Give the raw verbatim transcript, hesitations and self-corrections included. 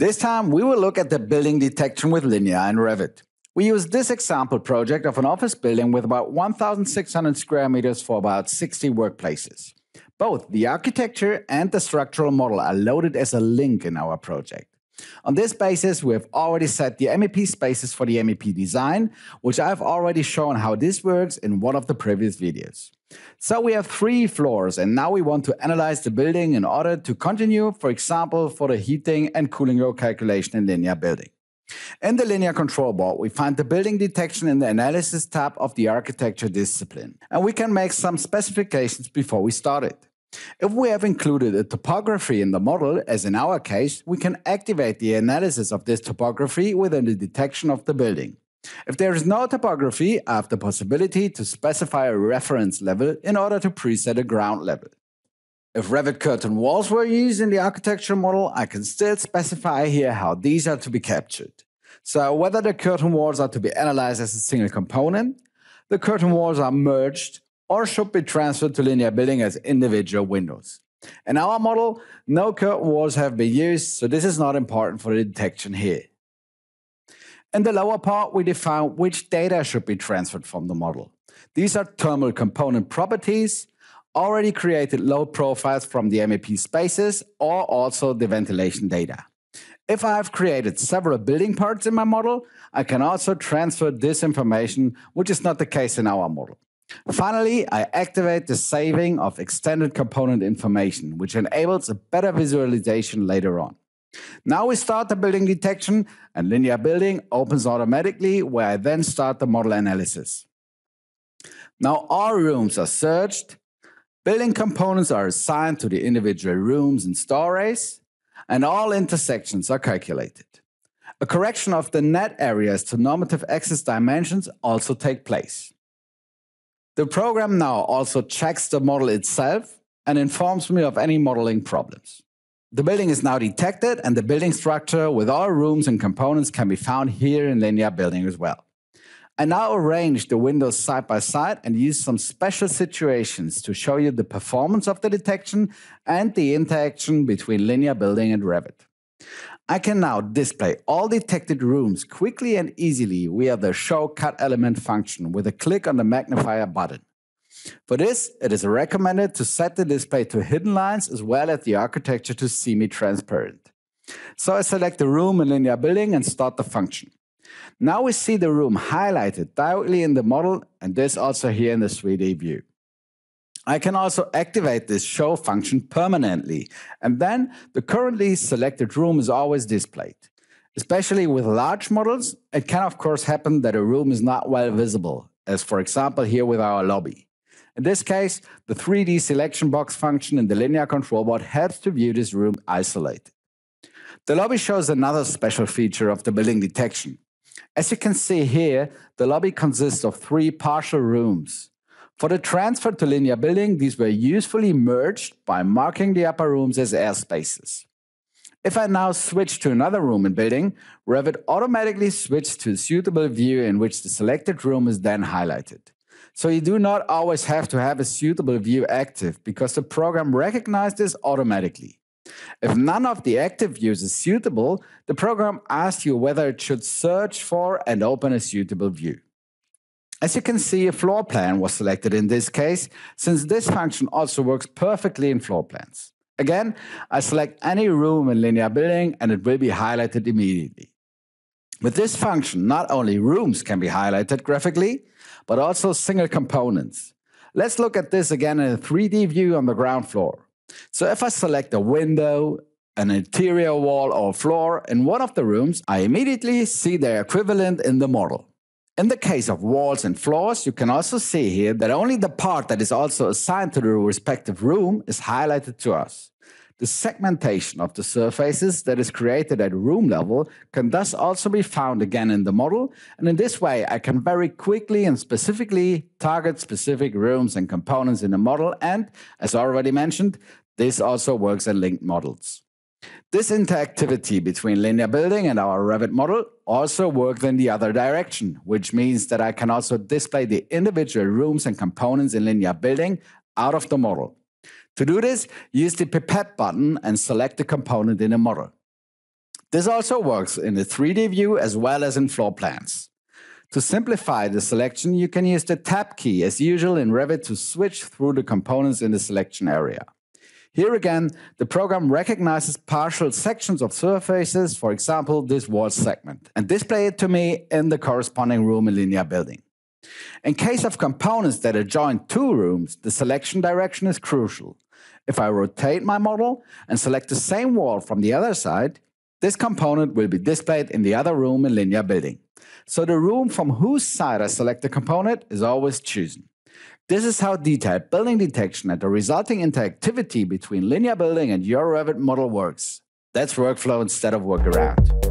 This time, we will look at the building detection with Linear and Revit. We use this example project of an office building with about one thousand six hundred square meters for about sixty workplaces. Both the architecture and the structural model are loaded as a link in our project. On this basis, we have already set the M E P spaces for the M E P design, which I've already shown how this works in one of the previous videos. So we have three floors, and now we want to analyze the building in order to continue, for example, for the heating and cooling load calculation in linear building. In the linear control board, we find the building detection in the analysis tab of the architecture discipline, and we can make some specifications before we start it. If we have included a topography in the model, as in our case, we can activate the analysis of this topography within the detection of the building. If there is no topography, I have the possibility to specify a reference level in order to preset a ground level. If Revit curtain walls were used in the architecture model, I can still specify here how these are to be captured. So whether the curtain walls are to be analyzed as a single component, the curtain walls are merged, or should be transferred to linear building as individual windows. In our model, no curtain walls have been used, so this is not important for the detection here. In the lower part, we define which data should be transferred from the model. These are thermal component properties, already created load profiles from the M E P spaces, or also the ventilation data. If I have created several building parts in my model, I can also transfer this information, which is not the case in our model. Finally, I activate the saving of extended component information, which enables a better visualization later on. Now we start the building detection, and linear building opens automatically, where I then start the model analysis. Now all rooms are searched, building components are assigned to the individual rooms and stories, and all intersections are calculated. A correction of the net areas to normative axis dimensions also take place. The program now also checks the model itself and informs me of any modeling problems. The building is now detected, and the building structure with all rooms and components can be found here in linear building as well. I now arrange the windows side by side and use some special situations to show you the performance of the detection and the interaction between linear building and Revit. I can now display all detected rooms quickly and easily via the Show Cut Element function with a click on the magnifier button. For this, it is recommended to set the display to hidden lines as well as the architecture to semi-transparent. So I select the room in linear building and start the function. Now we see the room highlighted directly in the model, and this also here in the three D view. I can also activate this show function permanently, and then the currently selected room is always displayed. Especially with large models, it can of course happen that a room is not well visible, as for example here with our lobby. In this case, the three D selection box function in the linear control board helps to view this room isolated. The lobby shows another special feature of the building detection. As you can see here, the lobby consists of three partial rooms. For the transfer to linear building, these were usefully merged by marking the upper rooms as air spaces. If I now switch to another room in building, Revit automatically switches to a suitable view in which the selected room is then highlighted. So you do not always have to have a suitable view active, because the program recognizes this automatically. If none of the active views is suitable, the program asks you whether it should search for and open a suitable view. As you can see, a floor plan was selected in this case, since this function also works perfectly in floor plans. Again, I select any room in linear building and it will be highlighted immediately. With this function, not only rooms can be highlighted graphically, but also single components. Let's look at this again in a three D view on the ground floor. So if I select a window, an interior wall or floor in one of the rooms, I immediately see their equivalent in the model. In the case of walls and floors, you can also see here that only the part that is also assigned to the respective room is highlighted to us. The segmentation of the surfaces that is created at room level can thus also be found again in the model, and in this way I can very quickly and specifically target specific rooms and components in the model, and, as already mentioned, this also works in linked models. This interactivity between linear building and our Revit model also works in the other direction, which means that I can also display the individual rooms and components in linear building out of the model. To do this, use the pipette button and select the component in the model. This also works in the three D view as well as in floor plans. To simplify the selection, you can use the Tab key as usual in Revit to switch through the components in the selection area. Here again, the program recognizes partial sections of surfaces, for example, this wall segment, and display it to me in the corresponding room in linear building. In case of components that adjoin two rooms, the selection direction is crucial. If I rotate my model and select the same wall from the other side, this component will be displayed in the other room in linear building. So the room from whose side I select the component is always chosen. This is how detailed building detection and the resulting interactivity between linear building and your Revit model works. That's workflow instead of workaround.